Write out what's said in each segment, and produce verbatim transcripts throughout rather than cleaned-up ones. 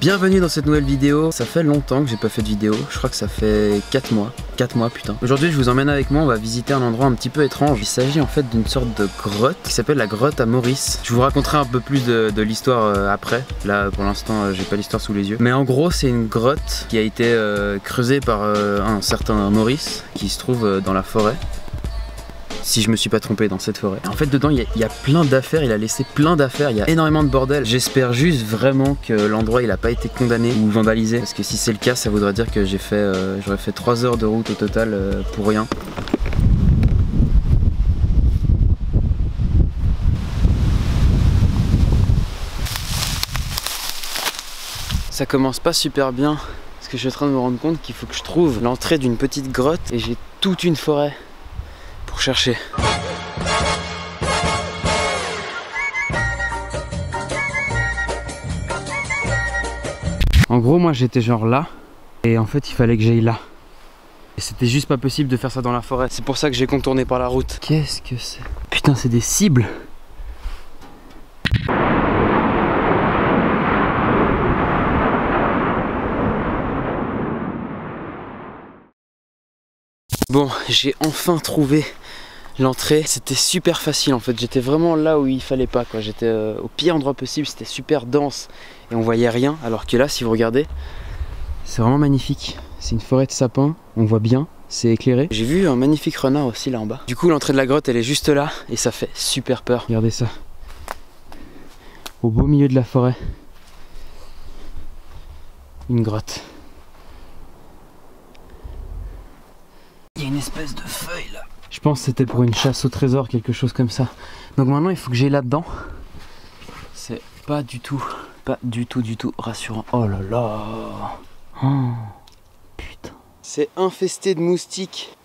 Bienvenue dans cette nouvelle vidéo. Ça fait longtemps que j'ai pas fait de vidéo, je crois que ça fait quatre mois. quatre mois putain. Aujourd'hui je vous emmène avec moi, on va visiter un endroit un petit peu étrange. Il s'agit en fait d'une sorte de grotte qui s'appelle la grotte à Maurice. Je vous raconterai un peu plus de, de l'histoire euh, après. Là pour l'instant euh, j'ai pas l'histoire sous les yeux. Mais en gros c'est une grotte qui a été euh, creusée par euh, un certain Maurice qui se trouve euh, dans la forêt. Si je me suis pas trompé dans cette forêt. En fait dedans il y, y a plein d'affaires, il a laissé plein d'affaires, il y a énormément de bordel. J'espère juste vraiment que l'endroit il a pas été condamné ou vandalisé. Parce que si c'est le cas ça voudrait dire que j'ai fait euh, j'aurais fait trois heures de route au total euh, pour rien. Ça commence pas super bien parce que je suis en train de me rendre compte qu'il faut que je trouve l'entrée d'une petite grotte et j'ai toute une forêt pour chercher. En gros moi j'étais genre là et en fait il fallait que j'aille là. Et c'était juste pas possible de faire ça dans la forêt. C'est pour ça que j'ai contourné par la route. Qu'est-ce que c'est? Putain c'est des cibles. Bon, j'ai enfin trouvé l'entrée. C'était super facile en fait, j'étais vraiment là où il fallait pas quoi. J'étais euh, au pire endroit possible, c'était super dense et on voyait rien. Alors que là, si vous regardez, c'est vraiment magnifique. C'est une forêt de sapins, on voit bien, c'est éclairé. J'ai vu un magnifique renard aussi là en bas. Du coup, l'entrée de la grotte, elle est juste là et ça fait super peur. Regardez ça. Au beau milieu de la forêt. Une grotte. Il y a une espèce de feuille là. Je pense que c'était pour une chasse au trésor, quelque chose comme ça. Donc maintenant il faut que j'aille là-dedans. C'est pas du tout, pas du tout, du tout rassurant. Oh là là. Oh, putain. C'est infesté de moustiques.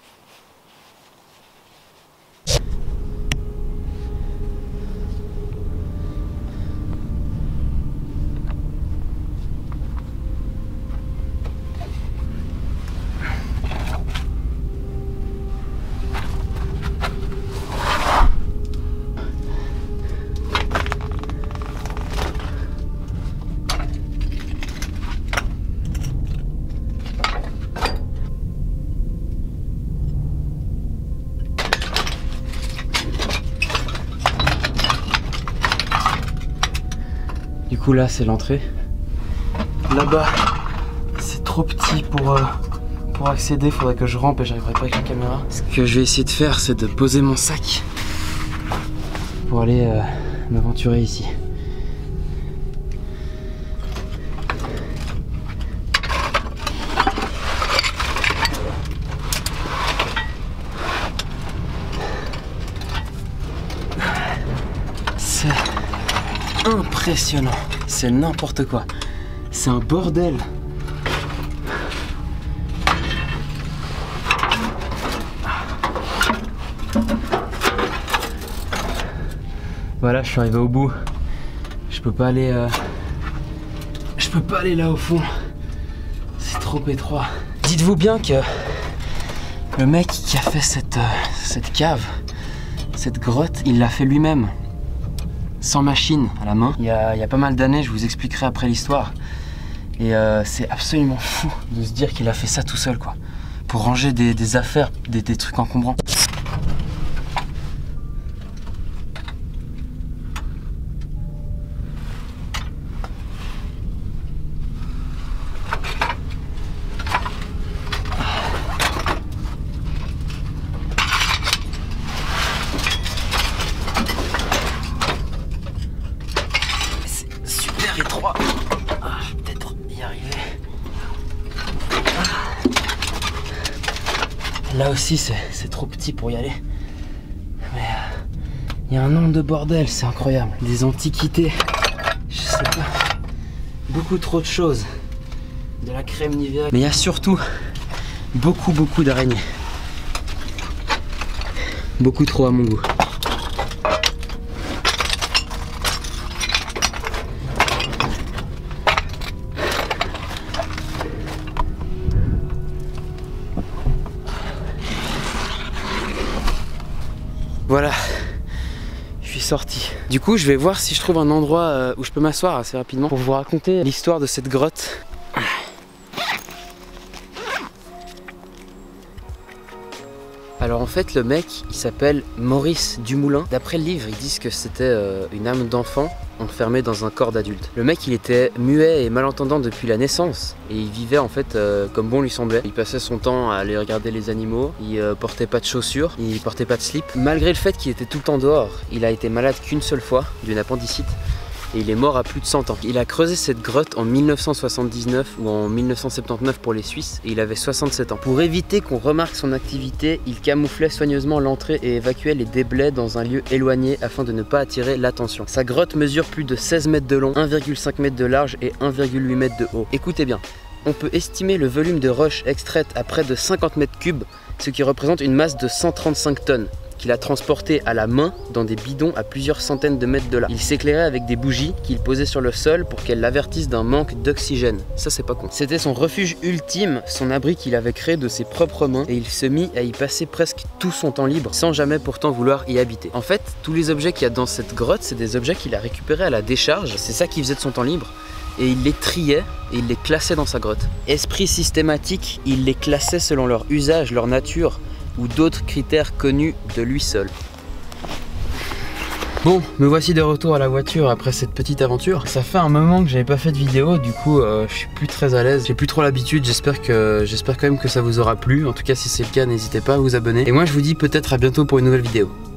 Du coup là c'est l'entrée. Là-bas c'est trop petit pour, euh, pour accéder, faudrait que je rampe et j'arriverai pas avec la caméra. Ce que je vais essayer de faire c'est de poser mon sac pour aller euh, m'aventurer ici. C'est impressionnant, c'est n'importe quoi, c'est un bordel. Voilà, je suis arrivé au bout. Je peux pas aller, euh... je peux pas aller là au fond. C'est trop étroit. Dites-vous bien que le mec qui a fait cette, euh, cette cave, cette grotte, il l'a fait lui-même. Sans machine à la main. Il y a, il y a pas mal d'années, je vous expliquerai après l'histoire. Et euh, c'est absolument fou de se dire qu'il a fait ça tout seul quoi. Pour ranger des, des affaires, des, des trucs encombrants. Étroit. Ah, je vais peut-être y arriver. Ah. Là aussi c'est trop petit pour y aller. Mais il euh, y a un nombre de bordel, c'est incroyable. Des antiquités, je sais pas. Beaucoup trop de choses. De la crème Nivea. Mais il y a surtout beaucoup beaucoup d'araignées. Beaucoup trop à mon goût. Voilà, je suis sortie. Du coup je vais voir si je trouve un endroit euh, où je peux m'asseoir assez rapidement pour vous raconter l'histoire de cette grotte. Alors en fait le mec il s'appelle Maurice Dumoulin. D'après le livre ils disent que c'était euh, une âme d'enfant enfermée dans un corps d'adulte. Le mec il était muet et malentendant depuis la naissance et il vivait en fait euh, comme bon lui semblait. Il passait son temps à aller regarder les animaux, il euh, portait pas de chaussures, il portait pas de slip. Malgré le fait qu'il était tout le temps dehors, il a été malade qu'une seule fois d'une appendicite. Et il est mort à plus de cent ans. Il a creusé cette grotte en mille neuf cent soixante-dix-neuf ou en mille neuf cent soixante-dix-neuf pour les Suisses et il avait soixante-sept ans. Pour éviter qu'on remarque son activité, il camouflait soigneusement l'entrée et évacuait les déblais dans un lieu éloigné afin de ne pas attirer l'attention. Sa grotte mesure plus de seize mètres de long, un virgule cinq mètres de large et un virgule huit mètres de haut. Écoutez bien, on peut estimer le volume de roche extraite à près de cinquante mètres cubes, ce qui représente une masse de cent trente-cinq tonnes. Qu'il a transporté à la main dans des bidons à plusieurs centaines de mètres de là. Il s'éclairait avec des bougies qu'il posait sur le sol pour qu'elles l'avertissent d'un manque d'oxygène. Ça c'est pas con. C'était son refuge ultime, son abri qu'il avait créé de ses propres mains et il se mit à y passer presque tout son temps libre sans jamais pourtant vouloir y habiter. En fait, tous les objets qu'il y a dans cette grotte, c'est des objets qu'il a récupérés à la décharge. C'est ça qu'il faisait de son temps libre. Et il les triait et il les classait dans sa grotte. Esprit systématique, il les classait selon leur usage, leur nature ou d'autres critères connus de lui seul. Bon, me voici de retour à la voiture après cette petite aventure. Ça fait un moment que j'avais pas fait de vidéo, du coup euh, je suis plus très à l'aise. J'ai plus trop l'habitude, j'espère que j'espère quand même que ça vous aura plu. En tout cas si c'est le cas, n'hésitez pas à vous abonner. Et moi je vous dis peut-être à bientôt pour une nouvelle vidéo.